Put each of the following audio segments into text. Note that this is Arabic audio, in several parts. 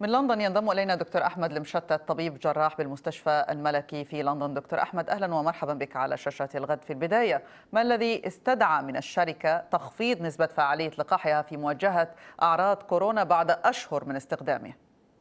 من لندن ينضم إلينا دكتور أحمد المشتت، طبيب جراح بالمستشفى الملكي في لندن. دكتور أحمد، أهلا ومرحبا بك على شاشة الغد. في البداية، ما الذي استدعى من الشركة تخفيض نسبة فعالية لقاحها في مواجهة أعراض كورونا بعد أشهر من استخدامه؟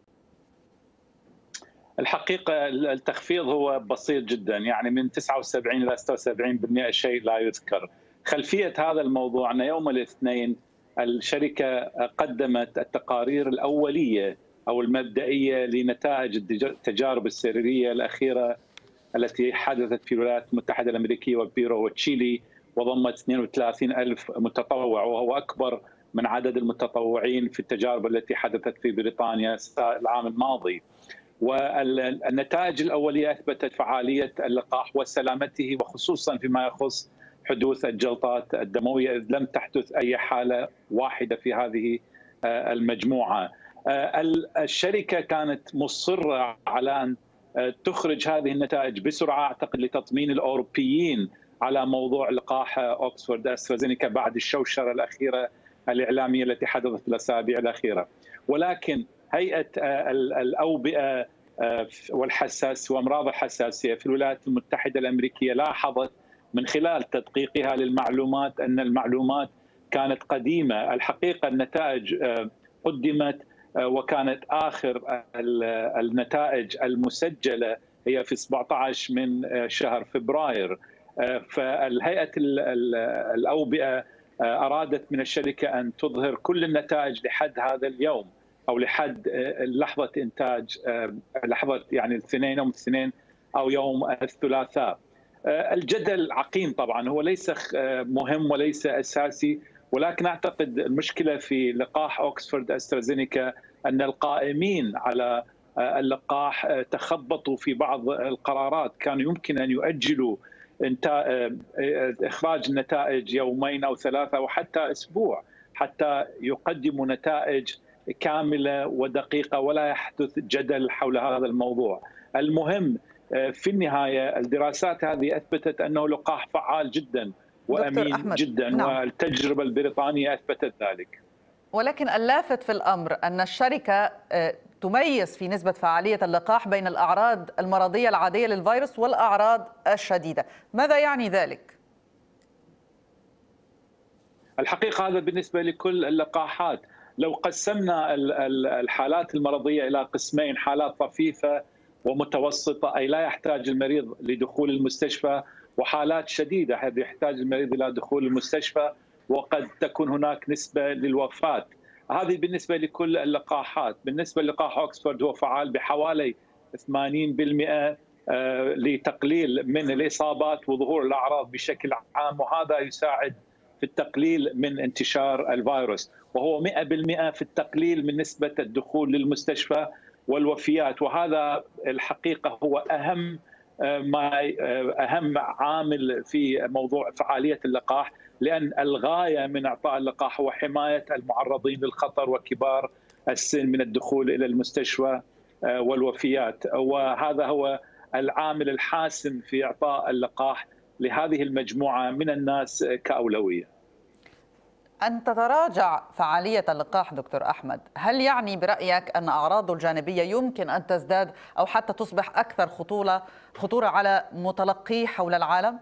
الحقيقة التخفيض هو بسيط جدا، يعني من 79 إلى 76% شيء لا يذكر. خلفية هذا الموضوع أن يوم الاثنين الشركة قدمت التقارير الأولية أو المبدئية لنتائج التجارب السريرية الأخيرة التي حدثت في الولايات المتحدة الأمريكية وبيرو وتشيلي، وضمت 32 ألف متطوع، وهو أكبر من عدد المتطوعين في التجارب التي حدثت في بريطانيا العام الماضي. والنتائج الأولية أثبتت فعالية اللقاح وسلامته، وخصوصا فيما يخص حدوث الجلطات الدموية، إذ لم تحدث أي حالة واحدة في هذه المجموعة. الشركة كانت مصرة على أن تخرج هذه النتائج بسرعة، أعتقد لتطمين الأوروبيين على موضوع لقاح أوكسفورد أسترازينيكا بعد الشوشرة الأخيرة الإعلامية التي حدثت الأسابيع الأخيرة. ولكن هيئة الأوبئة والحساس وأمراض الحساسية في الولايات المتحدة الأمريكية لاحظت من خلال تدقيقها للمعلومات أن المعلومات كانت قديمة. الحقيقة النتائج قدمت، وكانت آخر النتائج المسجلة هي في 17 من شهر فبراير. فالهيئة الأوبئة أرادت من الشركة أن تظهر كل النتائج لحد هذا اليوم، أو لحد لحظة إنتاج، لحظة يعني الاثنين، يوم الاثنين أو يوم الثلاثاء. الجدل عقيم طبعا، هو ليس مهم وليس أساسي، ولكن أعتقد المشكلة في لقاح أوكسفورد أسترازينيكا أن القائمين على اللقاح تخبطوا في بعض القرارات. كان يمكن أن يؤجلوا إخراج النتائج يومين أو ثلاثة أو حتى أسبوع حتى يقدموا نتائج كاملة ودقيقة ولا يحدث جدل حول هذا الموضوع. المهم في النهاية الدراسات هذه أثبتت أنه لقاح فعال جدا وأمين جدا، نعم. والتجربة البريطانية أثبتت ذلك. ولكن اللافت في الأمر أن الشركة تميز في نسبة فعالية اللقاح بين الأعراض المرضية العادية للفيروس والأعراض الشديدة. ماذا يعني ذلك؟ الحقيقة هذا بالنسبة لكل اللقاحات. لو قسمنا الحالات المرضية إلى قسمين، حالات طفيفة ومتوسطة أي لا يحتاج المريض لدخول المستشفى، وحالات شديدة هذه يحتاج المريض إلى دخول المستشفى وقد تكون هناك نسبة للوفاة. هذه بالنسبة لكل اللقاحات. بالنسبة للقاح أوكسفورد هو فعال بحوالي 80% لتقليل من الإصابات وظهور الأعراض بشكل عام، وهذا يساعد في التقليل من انتشار الفيروس، وهو 100% في التقليل من نسبة الدخول للمستشفى والوفيات. وهذا الحقيقة هو أهم عامل في موضوع فعالية اللقاح، لأن الغاية من إعطاء اللقاح هو حماية المعرضين للخطر وكبار السن من الدخول إلى المستشفى والوفيات. وهذا هو العامل الحاسم في إعطاء اللقاح لهذه المجموعة من الناس كأولوية. أن تتراجع فعالية اللقاح دكتور أحمد، هل يعني برأيك أن أعراضه الجانبية يمكن أن تزداد أو حتى تصبح أكثر خطورة على متلقيه حول العالم؟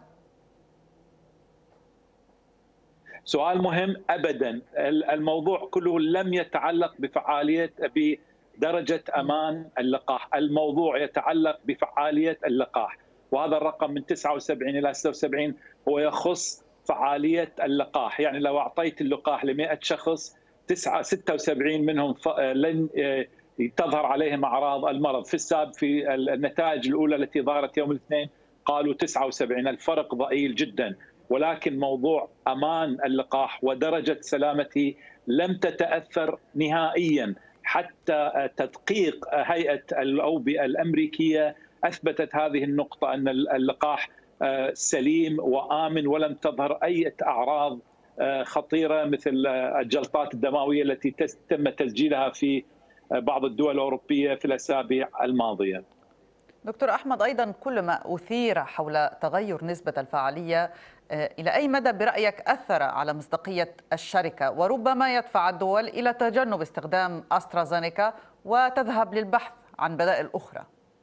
سؤال مهم. أبدا، الموضوع كله لم يتعلق بفعالية بدرجة أمان اللقاح، الموضوع يتعلق بفعالية اللقاح، وهذا الرقم من 79 إلى 76 هو يخص فعالية اللقاح. يعني لو أعطيت اللقاح ل100 شخص 76 منهم لن تظهر عليهم أعراض المرض. في السابق في النتائج الأولى التي ظهرت يوم الاثنين قالوا 79، الفرق ضئيل جدا. ولكن موضوع أمان اللقاح ودرجة سلامته لم تتأثر نهائيا. حتى تدقيق هيئة الأوبئة الأمريكية أثبتت هذه النقطة، أن اللقاح سليم وآمن ولم تظهر أي أعراض خطيرة مثل الجلطات الدموية التي تم تسجيلها في بعض الدول الأوروبية في الأسابيع الماضية. دكتور أحمد، أيضا كل ما أثير حول تغير نسبة الفعالية إلى أي مدى برأيك أثر على مصداقية الشركة وربما يدفع الدول إلى تجنب استخدام أسترازينيكا وتذهب للبحث عن بدائل أخرى؟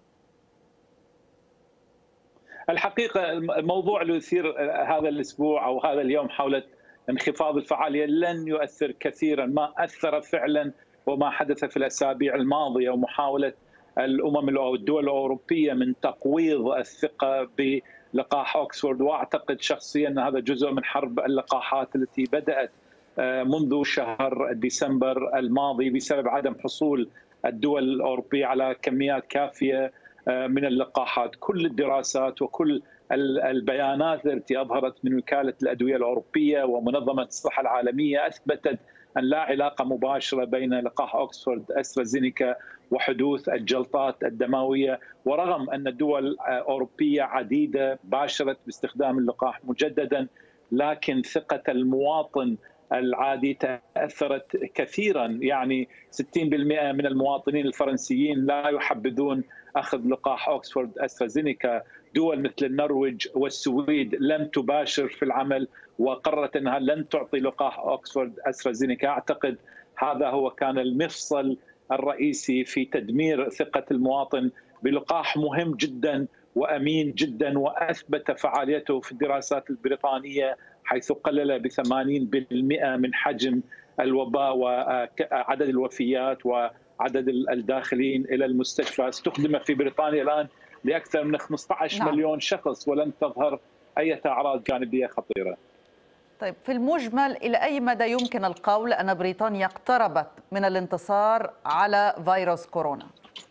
الحقيقة الموضوع اللي يثير هذا الأسبوع أو هذا اليوم حول انخفاض الفعالية لن يؤثر كثيرا. ما أثر فعلا وما حدث في الأسابيع الماضية ومحاولة الأمم أو الدول الأوروبية من تقويض الثقة بلقاح أوكسفورد. وأعتقد شخصيا أن هذا جزء من حرب اللقاحات التي بدأت منذ شهر ديسمبر الماضي بسبب عدم حصول الدول الأوروبية على كميات كافية من اللقاحات. كل الدراسات وكل البيانات التي أظهرت من وكالة الأدوية الأوروبية ومنظمة الصحة العالمية أثبتت أن لا علاقة مباشرة بين لقاح أوكسفورد أسترازينيكا وحدوث الجلطات الدموية. ورغم أن دول أوروبية عديدة باشرت باستخدام اللقاح مجددا، لكن ثقة المواطن العادي تأثرت كثيرا. يعني 60% من المواطنين الفرنسيين لا يحبذون أخذ لقاح أوكسفورد أسترازينيكا. دول مثل النرويج والسويد لم تباشر في العمل وقررت أنها لن تعطي لقاح أوكسفورد أسترازينيكا. أعتقد هذا هو كان المفصل الرئيسي في تدمير ثقة المواطن بلقاح مهم جدا وأمين جدا، وأثبت فعاليته في الدراسات البريطانية حيث قلل ب80% من حجم الوباء وعدد الوفيات وعدد الداخلين إلى المستشفى. استخدم في بريطانيا الآن لأكثر من 15 مليون شخص ولم تظهر أي أعراض جانبية خطيرة. طيب، في المجمل إلى أي مدى يمكن القول أن بريطانيا اقتربت من الانتصار على فيروس كورونا؟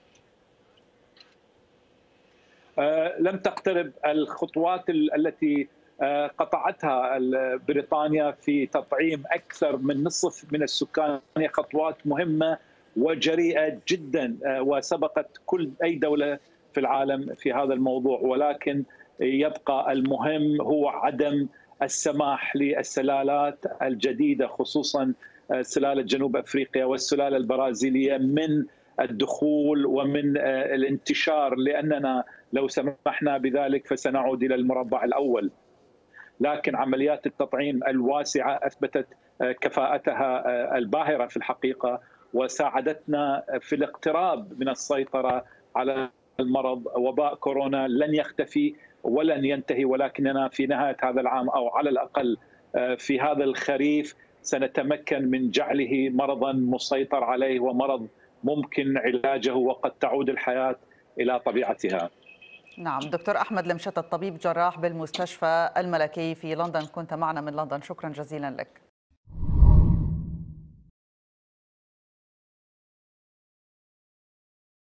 لم تقترب. الخطوات التي قطعتها بريطانيا في تطعيم أكثر من نصف من السكان هي خطوات مهمة وجريئة جدا وسبقت كل أي دولة في العالم في هذا الموضوع. ولكن يبقى المهم هو عدم السماح للسلالات الجديدة، خصوصا سلالة جنوب أفريقيا والسلالة البرازيلية، من الدخول ومن الانتشار، لأننا لو سمحنا بذلك فسنعود إلى المربع الأول. لكن عمليات التطعيم الواسعة أثبتت كفاءتها الباهرة في الحقيقة، وساعدتنا في الاقتراب من السيطرة على المرض. وباء كورونا لن يختفي ولن ينتهي، ولكننا في نهاية هذا العام أو على الأقل في هذا الخريف سنتمكن من جعله مرضا مسيطر عليه ومرض ممكن علاجه، وقد تعود الحياة إلى طبيعتها. نعم، دكتور أحمد المشتت، طبيب جراح بالمستشفى الملكي في لندن، كنت معنا من لندن، شكرا جزيلا لك.